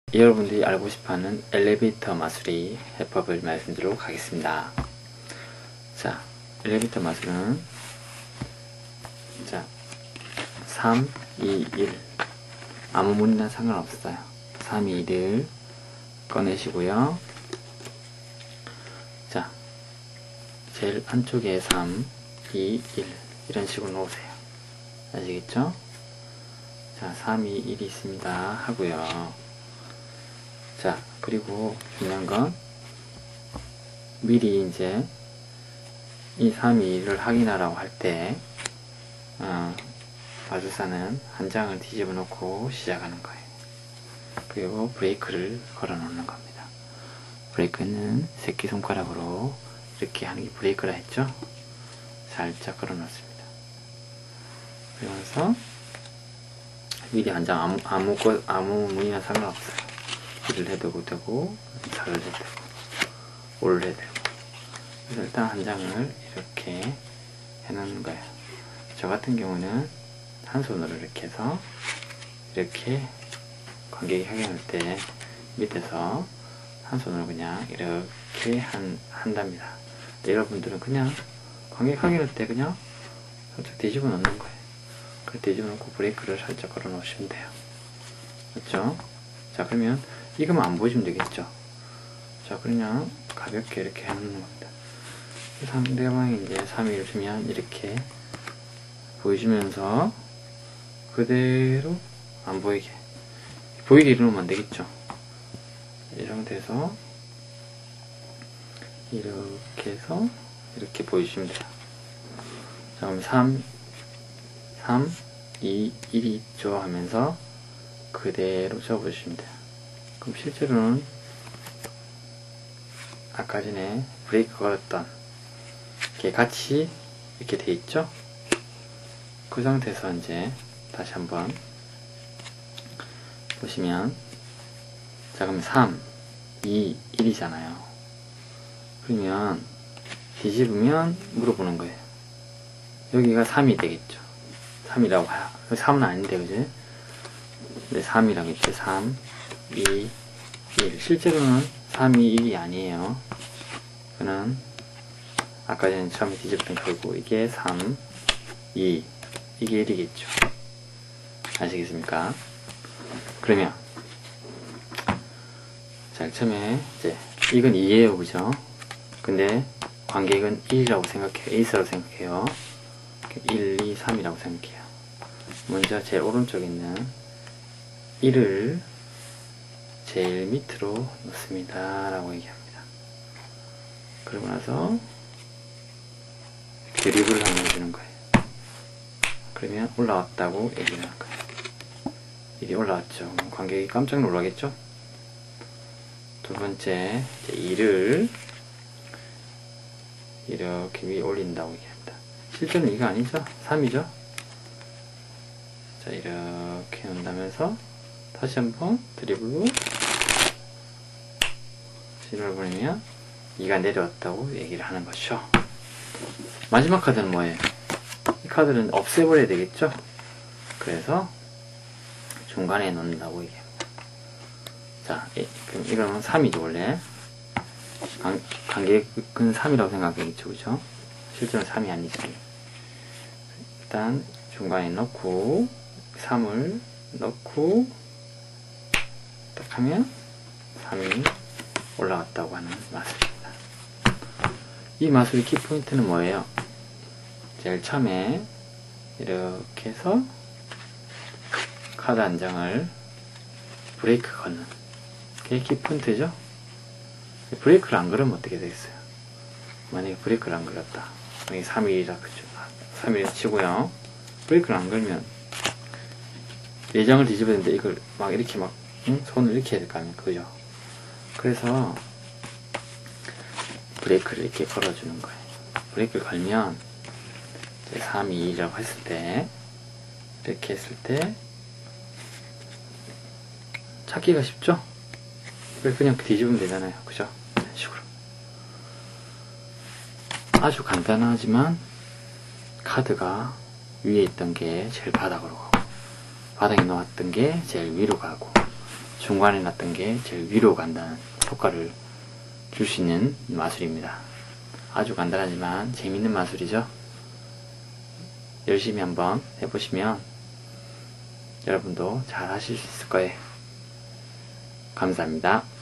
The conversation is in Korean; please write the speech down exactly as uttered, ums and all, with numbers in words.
여러분들이 알고 싶어하는 엘리베이터 마술이 해법을 말씀드리도록 하겠습니다. 자, 엘리베이터 마술은 자 삼, 이, 일 아무 문이나 상관없어요. 삼, 이, 일을 꺼내시고요. 자, 제일 안쪽에 삼, 이, 일 이런 식으로 놓으세요. 아시겠죠? 자, 삼, 이, 일이 있습니다 하고요. 자, 그리고 중요한 건 미리 이제 이 삼, 이, 일을 확인하라고 할 때 어, 마술사는 한 장을 뒤집어 놓고 시작하는 거예요. 그리고 브레이크를 걸어 놓는 겁니다. 브레이크는 새끼손가락으로 이렇게 하는 게 브레이크라 했죠? 살짝 걸어 놓습니다. 그러면서 미리 한 장 아무, 아무, 것, 아무 문이나 상관없어요. 일을 해도 되고, 사를 해도 되고, 오를 해도 되고. 그래서 일단 한 장을 이렇게 해놓는 거예요. 저 같은 경우는 한 손으로 이렇게 해서, 이렇게 관객이 확인할 때 밑에서 한 손으로 그냥 이렇게 한, 한답니다. 여러분들은 그냥 관객 확인할 때 그냥 살짝 뒤집어 놓는 거예요. 그래 뒤집어 놓고 브레이크를 살짝 걸어 놓으시면 돼요. 맞죠? 자, 그러면 이거만 안 보여주면 되겠죠? 자, 그냥 가볍게 이렇게 해놓는 겁니다. 상대방이 이제 삼, 이를 주면 이렇게 보여주면서 그대로 안 보이게 보이게 이러면 안 되겠죠? 이 상태에서 이렇게 해서 이렇게 보여주시면 돼요. 자, 그럼 삼, 삼, 이, 일이 있죠 하면서 그대로 접어주시면 돼요. 그럼 실제로는 아까 전에 브레이크 걸었던 게 같이 이렇게 돼 있죠? 그 상태에서 이제 다시 한번 보시면 자, 그럼 삼, 이, 일이잖아요. 그러면 뒤집으면 물어보는 거예요. 여기가 삼이 되겠죠? 삼이라고 해요. 삼은 아닌데, 그지? 근데 삼이라고 했죠. 삼, 이, 일. 실제로는 삼, 이, 일이 아니에요. 그는 아까 전에 처음에 뒤집었던 거고, 이게 삼, 이, 이게 일이겠죠. 아시겠습니까? 그러면, 자, 처음에, 이제, 이건 이예요, 그죠? 근데, 관객은 일이라고 생각해요. 에이스라고 생각해요. 일, 이, 삼이라고 생각해요. 먼저 제 오른쪽에 있는 일을 제일 밑으로 놓습니다 라고 얘기합니다. 그러고 나서 드리블을 한번 해주는 거예요. 그러면 올라왔다고 얘기를 하는 거예요. 일이 올라왔죠. 관객이 깜짝 놀라겠죠? 두 번째, 이제 일을 이렇게 위에 올린다고 얘기합니다. 실제는 이거 아니죠? 삼이죠? 자, 이렇게 놓는다면서 다시 한번 드리블로 시도를 보내면 이가 내려왔다고 얘기를 하는 것이죠. 마지막 카드는 뭐예요? 이 카드는 없애버려야 되겠죠? 그래서 중간에 놓는다고 얘기합니다. 자, 예, 그럼 이거는 삼이죠, 원래. 관, 관객은 삼이라고 생각하겠죠, 그죠? 실제로는 삼이 아니죠. 일단 중간에 넣고 삼을 넣고 딱 하면 삼이 올라왔다고 하는 마술입니다. 이 마술의 키포인트는 뭐예요? 제일 처음에 이렇게 해서 카드 한 장을 브레이크 거는 그게 키포인트죠? 브레이크를 안 걸으면 어떻게 되겠어요? 만약에 브레이크를 안 걸었다. 만약에 삼 일이라 그죠? 삼 일 치고요. 브레이크를 안 걸면 네 장을 뒤집어야 되는데 이걸 막 이렇게 막 응? 손을 이렇게 해야 될 거 아닙니까? 그죠? 그래서 브레이크를 이렇게 걸어주는 거예요. 브레이크를 걸면 삼, 이, 일이라고 했을 때 이렇게 했을 때 찾기가 쉽죠? 그냥 뒤집으면 되잖아요. 그죠? 이런 식으로 아주 간단하지만 카드가 위에 있던 게 제일 바닥으로 가고 바닥에 놓았던 게 제일 위로 가고 중간에 놨던 게 제일 위로 간다는 효과를 줄 수 있는 마술입니다. 아주 간단하지만 재밌는 마술이죠. 열심히 한번 해보시면 여러분도 잘 하실 수 있을 거예요. 감사합니다.